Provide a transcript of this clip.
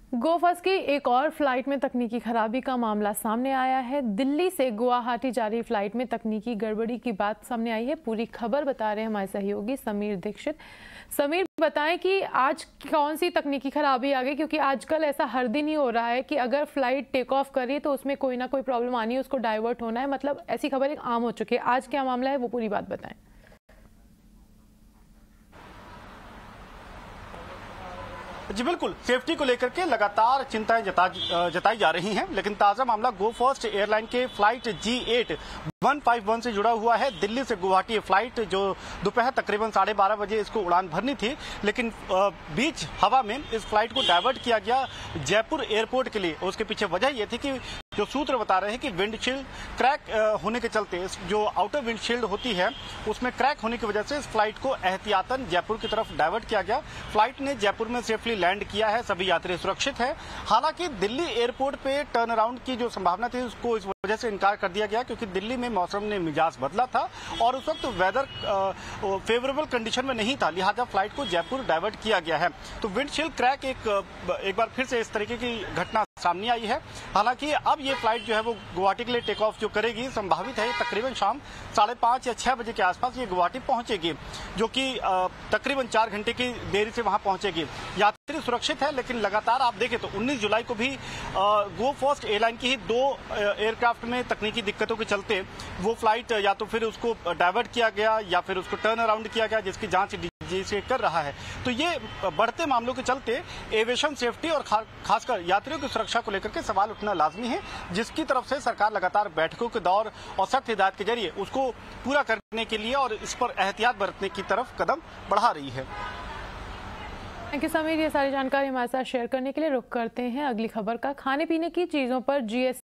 गोफस की एक और फ्लाइट में तकनीकी खराबी का मामला सामने आया है। दिल्ली से गुवाहाटी जा रही फ्लाइट में तकनीकी गड़बड़ी की बात सामने आई है। पूरी खबर बता रहे हैं हमारे सहयोगी समीर दीक्षित। समीर, बताएं कि आज कौन सी तकनीकी खराबी आ गई, क्योंकि आजकल ऐसा हर दिन ही हो रहा है कि अगर फ्लाइट टेक ऑफ करी तो उसमें कोई ना कोई प्रॉब्लम आनी है, उसको डाइवर्ट होना है, मतलब ऐसी खबर एक आम हो चुकी है। आज क्या मामला है वो पूरी बात बताएं। जी बिल्कुल, सेफ्टी को लेकर के लगातार चिंताएं जताई जा रही हैं, लेकिन ताजा मामला गो फर्स्ट एयरलाइन के फ्लाइट G8151 से जुड़ा हुआ है। दिल्ली से गुवाहाटी फ्लाइट जो दोपहर तकरीबन 12:30 बजे इसको उड़ान भरनी थी, लेकिन बीच हवा में इस फ्लाइट को डाइवर्ट किया गया जयपुर एयरपोर्ट के लिए। उसके पीछे वजह यह थी कि जो सूत्र बता रहे हैं कि विंडशील्ड क्रैक होने के चलते, जो आउटर विंडशील्ड होती है उसमें क्रैक होने की वजह से इस फ्लाइट को एहतियातन जयपुर की तरफ डाइवर्ट किया गया। फ्लाइट ने जयपुर में सेफली लैंड किया है, सभी यात्री सुरक्षित हैं। हालांकि दिल्ली एयरपोर्ट पे टर्न अराउंड की जो संभावना थी उसको इस वजह से इनकार कर दिया गया, क्योंकि दिल्ली में मौसम ने मिजाज बदला था और उस वक्त वेदर फेवरेबल कंडीशन में नहीं था, लिहाजा फ्लाइट को जयपुर डाइवर्ट किया गया है। तो विंडशील्ड क्रैक एक बार फिर से इस तरीके की घटना सामने आई है। हालांकि अब ये फ्लाइट जो है वो गुवाहाटी के लिए टेक ऑफ जो करेगी, संभावित है तकरीबन शाम 5:30 या 6 बजे के आसपास ये गुवाहाटी पहुंचेगी, जो कि तकरीबन 4 घंटे की देरी से वहां पहुंचेगी। यात्री सुरक्षित है, लेकिन लगातार आप देखें तो 19 जुलाई को भी गो फर्स्ट एयरलाइन की ही 2 एयरक्राफ्ट में तकनीकी दिक्कतों के चलते वो फ्लाइट या तो फिर उसको डाइवर्ट किया गया या फिर उसको टर्न अराउंड किया गया, जिसकी जांच से कर रहा है। तो ये बढ़ते मामलों के चलते एविएशन सेफ्टी और खासकर यात्रियों की सुरक्षा को लेकर के सवाल उठना लाजमी है, जिसकी तरफ से सरकार लगातार बैठकों के दौर और सख्त हिदायत के जरिए उसको पूरा करने के लिए और इस पर एहतियात बरतने की तरफ कदम बढ़ा रही है। थैंक यू समीर, ये सारी जानकारी हमारे साथ शेयर करने के लिए। रुख करते हैं अगली खबर का। खाने पीने की चीजों पर GST